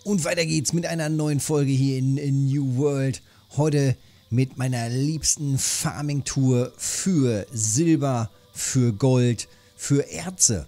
Und weiter geht's mit einer neuen Folge hier in New World. Heute mit meiner liebsten Farming-Tour für Silber, für Gold, für Erze.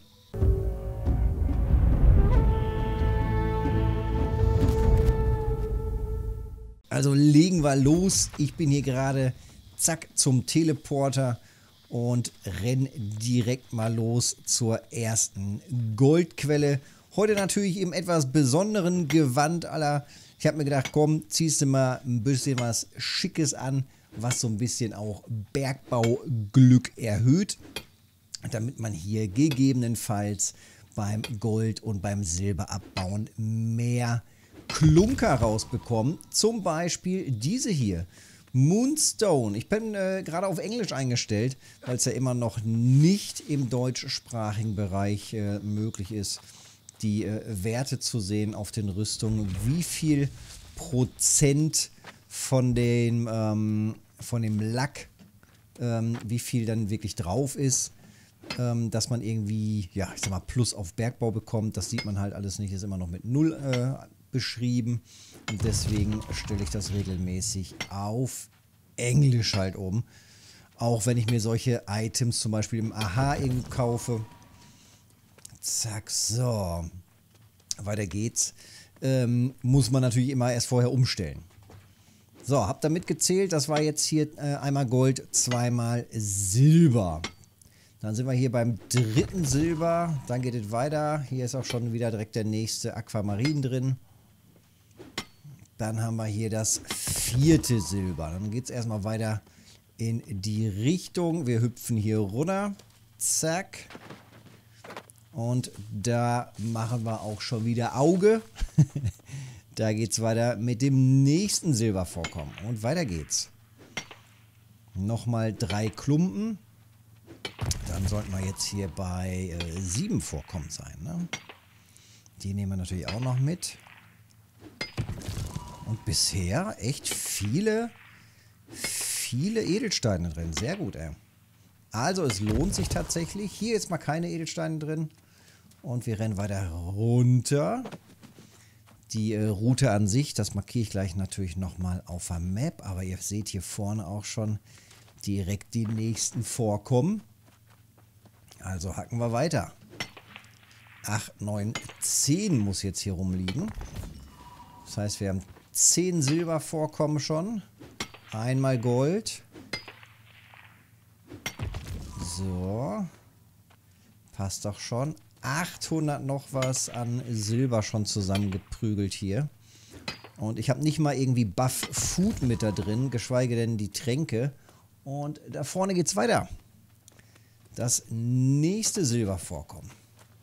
Also legen wir los. Ich bin hier gerade zack zum Teleporter und renn direkt mal los zur ersten Goldquelle. Heute natürlich im etwas besonderen Gewand aller. Ich habe mir gedacht, komm, ziehst du mal ein bisschen was Schickes an, was so ein bisschen auch Bergbauglück erhöht, damit man hier gegebenenfalls beim Gold- und beim Silberabbauen mehr Klunker rausbekommt. Zum Beispiel diese hier. Moonstone. Ich bin gerade auf Englisch eingestellt, weil es ja immer noch nicht im deutschsprachigen Bereich möglich ist, die Werte zu sehen auf den Rüstungen, wie viel Prozent von dem Lack, wie viel dann wirklich drauf ist, dass man irgendwie, ja, ich sag mal, Plus auf Bergbau bekommt. Das sieht man halt alles nicht, ist immer noch mit 0 beschrieben. Und deswegen stelle ich das regelmäßig auf Englisch halt um. Auch wenn ich mir solche Items zum Beispiel im AHA irgendwo kaufe. Zack, so. Weiter geht's. Muss man natürlich immer erst vorher umstellen. So, habt ihr mitgezählt? Das war jetzt hier einmal Gold, zweimal Silber. Dann sind wir hier beim dritten Silber. Dann geht es weiter. Hier ist auch schon wieder direkt der nächste Aquamarin drin. Dann haben wir hier das vierte Silber. Dann geht es erstmal weiter in die Richtung. Wir hüpfen hier runter. Zack. Und da machen wir auch schon wieder Auge. Da geht es weiter mit dem nächsten Silbervorkommen. Und weiter geht's. Nochmal 3 Klumpen. Dann sollten wir jetzt hier bei 7 Vorkommen sein. Ne? Die nehmen wir natürlich auch noch mit. Und bisher echt viele Edelsteine drin. Sehr gut, ey. Also es lohnt sich tatsächlich. Hier ist mal keine Edelsteine drin. Und wir rennen weiter runter. Die Route an sich, das markiere ich gleich natürlich nochmal auf der Map. Aber ihr seht hier vorne auch schon direkt die nächsten Vorkommen. Also hacken wir weiter. 8, 9, 10 muss jetzt hier rumliegen. Das heißt, wir haben 10 Silbervorkommen schon. Einmal Gold. So. Passt doch schon. 800 noch was an Silber schon zusammengeprügelt hier. Und ich habe nicht mal irgendwie Buff Food mit da drin, geschweige denn die Tränke. Und da vorne geht's weiter. Das nächste Silbervorkommen.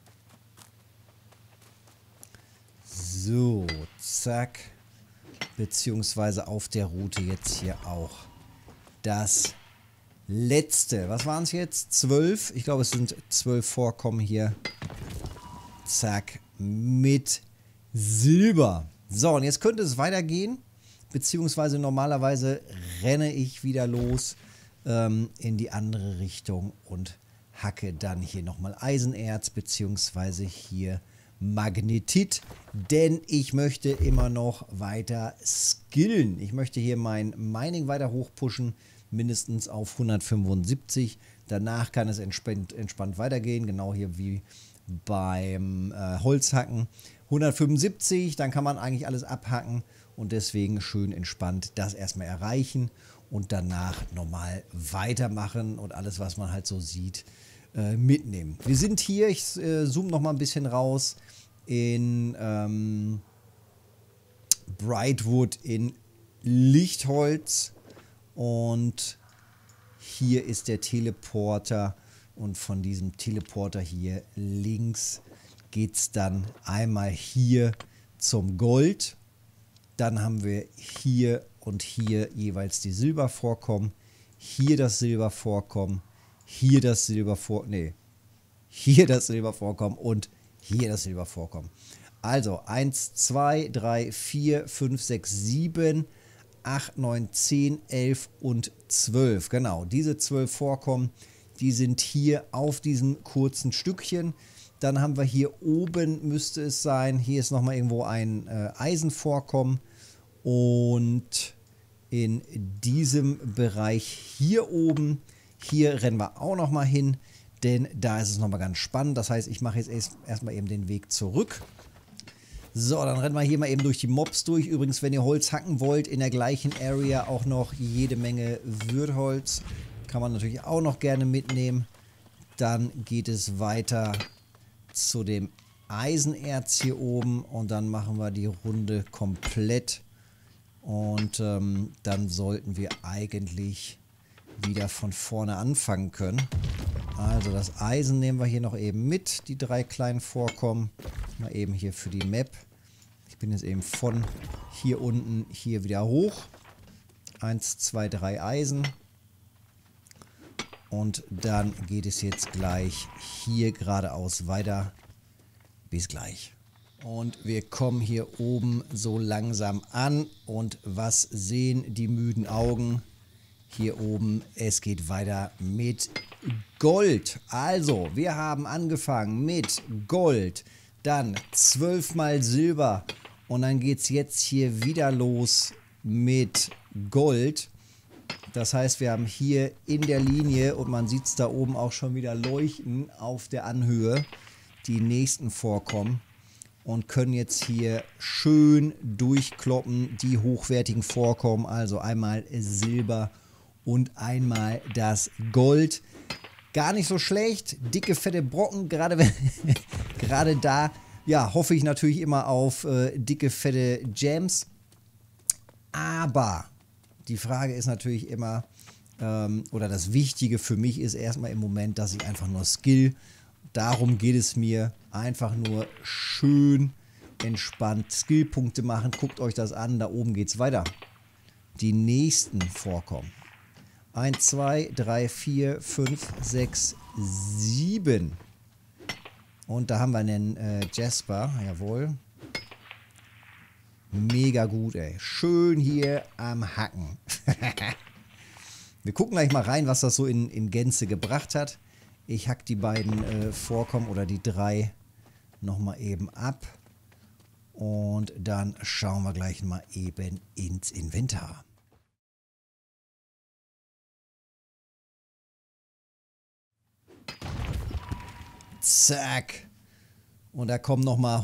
So, zack. Beziehungsweise auf der Route jetzt hier auch das letzte. Was waren es jetzt? 12? Ich glaube, es sind 12 Vorkommen hier. Zack. Mit Silber. So, und jetzt könnte es weitergehen. Beziehungsweise normalerweise renne ich wieder los in die andere Richtung und hacke dann hier nochmal Eisenerz, beziehungsweise hier Magnetit, denn ich möchte immer noch weiter skillen. Ich möchte hier mein Mining weiter hochpushen, mindestens auf 175. Danach kann es entspannt weitergehen, genau hier wie beim Holzhacken. 175, dann kann man eigentlich alles abhacken und deswegen schön entspannt das erstmal erreichen und danach normal weitermachen und alles, was man halt so sieht, mitnehmen. Wir sind hier, ich zoome noch mal ein bisschen raus, in Brightwood in Lichtholz und hier ist der Teleporter und von diesem Teleporter hier links geht es dann einmal hier zum Gold. Dann haben wir hier und hier jeweils die Silbervorkommen, hier das Silbervorkommen, hier das Silbervorkommen, nee, hier das Silbervorkommen und hier das Silbervorkommen. Also 1, 2, 3, 4, 5, 6, 7, 8, 9, 10, 11 und 12. Genau, diese 12 Vorkommen, die sind hier auf diesem kurzen Stückchen. Dann haben wir hier oben, müsste es sein, hier ist nochmal irgendwo ein Eisenvorkommen. Und in diesem Bereich hier oben, hier rennen wir auch nochmal hin, denn da ist es nochmal ganz spannend. Das heißt, ich mache jetzt erstmal eben den Weg zurück. So, dann rennen wir hier mal eben durch die Mobs durch. Übrigens, wenn ihr Holz hacken wollt, in der gleichen Area auch noch jede Menge Würtholz. Kann man natürlich auch noch gerne mitnehmen. Dann geht es weiter zu dem Eisenerz hier oben und dann machen wir die Runde komplett. Und dann sollten wir eigentlich wieder von vorne anfangen können. Also das Eisen nehmen wir hier noch eben mit, die 3 kleinen Vorkommen. Mal eben hier für die Map. Ich bin jetzt eben von hier unten hier wieder hoch. 1, 2, 3 Eisen. Und dann geht es jetzt gleich hier geradeaus weiter. Bis gleich. Und wir kommen hier oben so langsam an. Und was sehen die müden Augen? Hier oben, es geht weiter mit Gold. Also, wir haben angefangen mit Gold, dann 12 mal Silber und dann geht es jetzt hier wieder los mit Gold. Das heißt, wir haben hier in der Linie, und man sieht es da oben auch schon wieder leuchten auf der Anhöhe, die nächsten Vorkommen. Und können jetzt hier schön durchkloppen, die hochwertigen Vorkommen. Also einmal Silber und einmal das Gold. Gar nicht so schlecht. Dicke, fette Brocken. Gerade da, ja, hoffe ich natürlich immer auf dicke, fette Gems. Aber die Frage ist natürlich immer, oder das Wichtige für mich ist erstmal im Moment, dass ich einfach nur Skill. Darum geht es mir. Einfach nur schön entspannt Skillpunkte machen. Guckt euch das an. Da oben geht es weiter. Die nächsten Vorkommen. 1, 2, 3, 4, 5, 6, 7. Und da haben wir einen Jasper. Jawohl. Mega gut, ey. Schön hier am Hacken. Wir gucken gleich mal rein, was das so in Gänze gebracht hat. Ich hack die beiden Vorkommen oder die 3 nochmal eben ab. Und dann schauen wir gleich mal eben ins Inventar. Zack. Und da kommen nochmal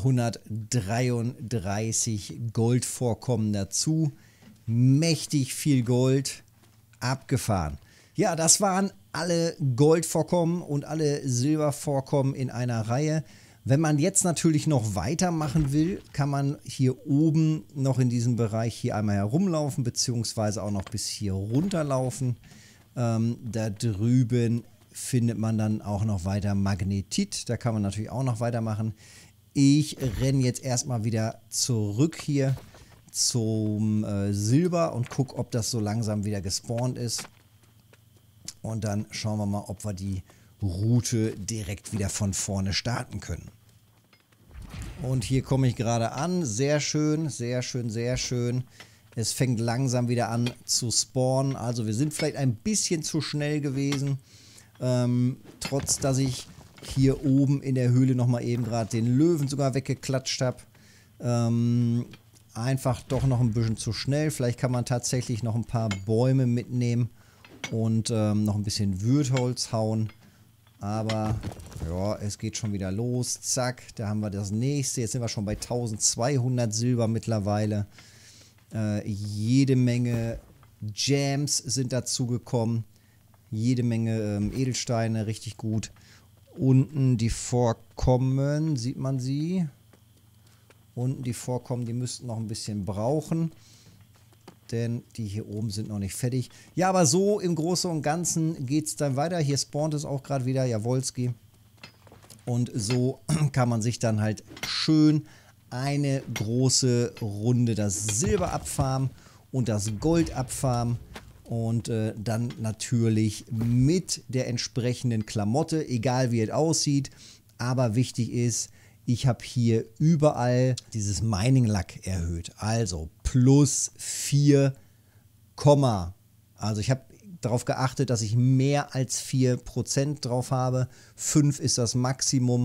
133 Goldvorkommen dazu. Mächtig viel Gold. Abgefahren. Ja, das waren alle Goldvorkommen und alle Silbervorkommen in einer Reihe. Wenn man jetzt natürlich noch weitermachen will, kann man hier oben noch in diesem Bereich hier einmal herumlaufen, beziehungsweise auch noch bis hier runterlaufen. Da drüben findet man dann auch noch weiter Magnetit. Da kann man natürlich auch noch weitermachen. Ich renne jetzt erstmal wieder zurück hier zum Silber und gucke, ob das so langsam wieder gespawnt ist. Und dann schauen wir mal, ob wir die Route direkt wieder von vorne starten können. Und hier komme ich gerade an. Sehr schön, sehr schön, sehr schön. Es fängt langsam wieder an zu spawnen. Also wir sind vielleicht ein bisschen zu schnell gewesen. Trotz, dass ich hier oben in der Höhle nochmal eben gerade den Löwen sogar weggeklatscht habe. Einfach doch noch ein bisschen zu schnell. Vielleicht kann man tatsächlich noch ein paar Bäume mitnehmen und noch ein bisschen Würtholz hauen. Aber ja, es geht schon wieder los. Zack, da haben wir das nächste. Jetzt sind wir schon bei 1200 Silber mittlerweile. Jede Menge Gems sind dazu gekommen. Jede Menge Edelsteine, richtig gut. Unten die Vorkommen, sieht man sie? Unten die Vorkommen, die müssten noch ein bisschen brauchen. Denn die hier oben sind noch nicht fertig. Ja, aber so im Großen und Ganzen geht es dann weiter. Hier spawnt es auch gerade wieder, Jawolski. Und so kann man sich dann halt schön eine große Runde das Silber abfarmen und das Gold abfarmen. Und dann natürlich mit der entsprechenden Klamotte, egal wie es aussieht. Aber wichtig ist, ich habe hier überall dieses Mining Luck erhöht. Also plus 4, also ich habe darauf geachtet, dass ich mehr als 4% drauf habe. 5 ist das Maximum.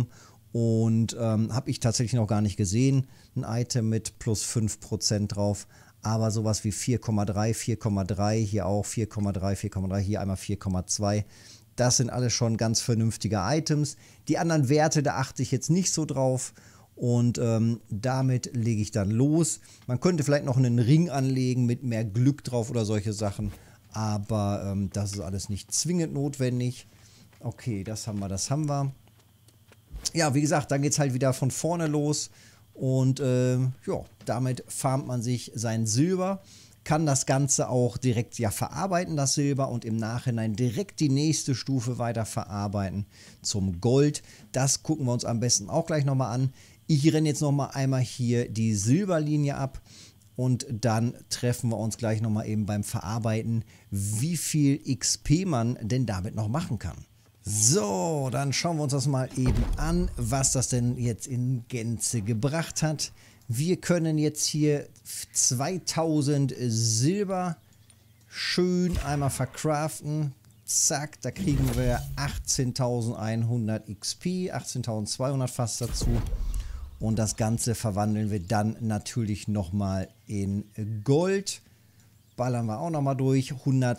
Und habe ich tatsächlich noch gar nicht gesehen. Ein Item mit plus 5% drauf. Aber sowas wie 4,3, 4,3, hier auch 4,3, 4,3, hier einmal 4,2. Das sind alles schon ganz vernünftige Items. Die anderen Werte, da achte ich jetzt nicht so drauf. Und damit lege ich dann los. Man könnte vielleicht noch einen Ring anlegen mit mehr Glück drauf oder solche Sachen. Aber das ist alles nicht zwingend notwendig. Okay, das haben wir, das haben wir. Ja, wie gesagt, dann geht es halt wieder von vorne los. Und ja, damit farmt man sich sein Silber. Kann das Ganze auch direkt ja verarbeiten, das Silber, und im Nachhinein direkt die nächste Stufe weiter verarbeiten zum Gold. Das gucken wir uns am besten auch gleich nochmal an. Ich renne jetzt nochmal einmal hier die Silberlinie ab und dann treffen wir uns gleich nochmal eben beim Verarbeiten, wie viel XP man denn damit noch machen kann. So, dann schauen wir uns das mal eben an, was das denn jetzt in Gänze gebracht hat. Wir können jetzt hier 2000 Silber schön einmal verkraften. Zack, da kriegen wir 18.100 XP, 18.200 fast dazu. Und das Ganze verwandeln wir dann natürlich nochmal in Gold. Ballern wir auch nochmal durch.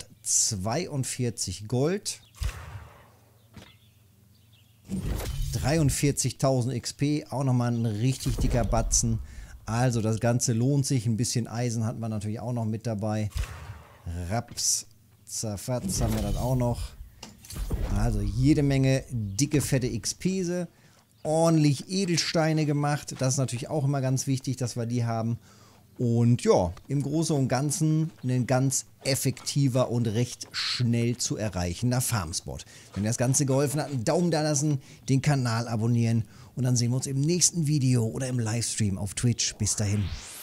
142 Gold. 43.000 XP, auch nochmal ein richtig dicker Batzen. Also das Ganze lohnt sich. Ein bisschen Eisen hat man natürlich auch noch mit dabei. Raps, Zafatz haben wir dann auch noch. Also jede Menge dicke, fette XP. Ordentlich Edelsteine gemacht. Das ist natürlich auch immer ganz wichtig, dass wir die haben. Und ja, im Großen und Ganzen ein ganz effektiver und recht schnell zu erreichender Farmspot. Wenn dir das Ganze geholfen hat, einen Daumen da lassen, den Kanal abonnieren und dann sehen wir uns im nächsten Video oder im Livestream auf Twitch. Bis dahin.